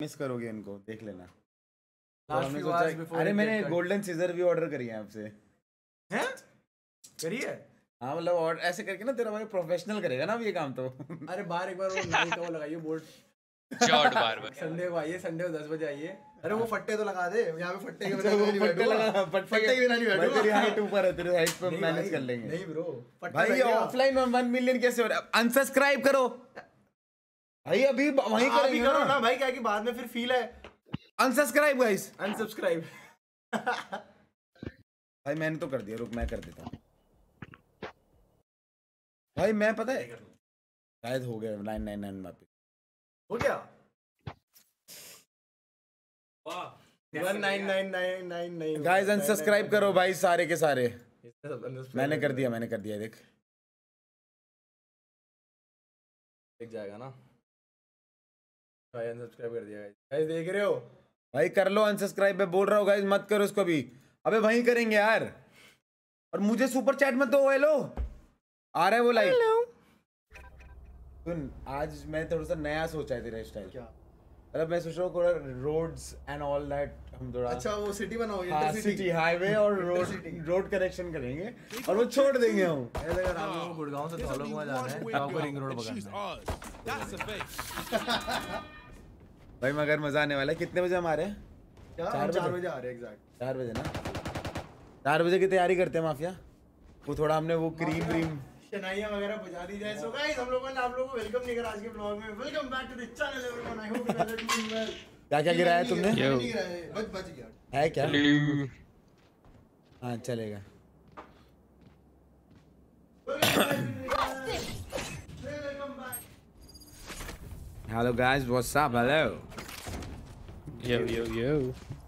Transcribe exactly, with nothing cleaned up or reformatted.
Miss करोगे इनको, देख लेना। तो हमने सोचा अरे मैंने गोल्डन सीजर भी ऑर्डर करी है आपसे। हैं? करिए? हाँ मतलब और ऐसे करके ना तेरा भाई प्रोफेशनल करेगा ना अब ये काम तो। अरे बाहर एक बार वो नाइट का वो लगाइए बोर्ड। शॉट बार बार। संडे को आइए, संडे को दस बजे आइए। अरे वो फट्टे तो लगा दे, यहाँ पे फट्टे के बिना नहीं बैठूंगा। फट्टे के बिना नहीं बैठूंगा। तेरी हाइट ऊपर है, तेरी हाइट पे मैनेज कर लेंगे। नहीं ब्रो, भाई ऑफलाइन वन मिलियन कैसे हो रहा है? अनसब्सक्राइब करो भाई, अभी वहीं करेंगे करो ना भाई, क्या कि बाद में फिर फील है। Unsubscribe guys, unsubscribe. भाई मैंने तो कर दिया, रुक मैं कर देता हूँ भाई। मैं पता है शायद हो गया नाइन नाइन नाइन वापस हो गया। One nine nine nine nine nine guys unsubscribe करो भाई सारे के सारे। मैंने कर दिया, मैंने कर दिया, देख देख जाएगा ना भाई। अनसब्सक्राइब कर दिया गाइस, देख रहे हो भाई? कर लो अनसब्सक्राइब, मैं बोल रहा हूँ गाइस मत करो इसको भी। अबे वहीं करेंगे यार। और मुझे सुपर चैट मत दो। हेलो आ रहा है वो लाइव। सुन आज मैं थोड़ा सा नया सोचा है तेरा स्टाइल। क्या? मतलब मैं सोच रहा हूँ थोड़ा रोड्स एंड ऑल दैट हम थोड़ा। अच्छा वो सिटी बनाओगे? हाँ सिटी हाईवे और रोड रोड कनेक्शन करेंगे और वो छोड़ देंगे हम। अगर आप लोगों को गुड़गांव से धौला कुआं जाना है तो आपको रिंग रोड पकड़ना है भाई। मगर मजा आने वाला है। कितने बजे हम आ रहे हैं? चार बजे, चार बजे आ रहे हैं एग्जैक्ट। चार बजे ना, चार बजे की तैयारी करते हैं माफिया। वो थोड़ा हमने वो क्रीम व्रीम शनाइयां वगैरह बजा दी जाए। सो गाइस हम लोगों ने आप लोगों को वेलकम नहीं करा आज के ब्लॉग में। Welcome back to the channel everyone. I hope you are doing well. क्या क्या गिराया तुमने? बच बच गया है क्या? हाँ चलेगा। Hello guys, what's up? Hello. Yo yo yo.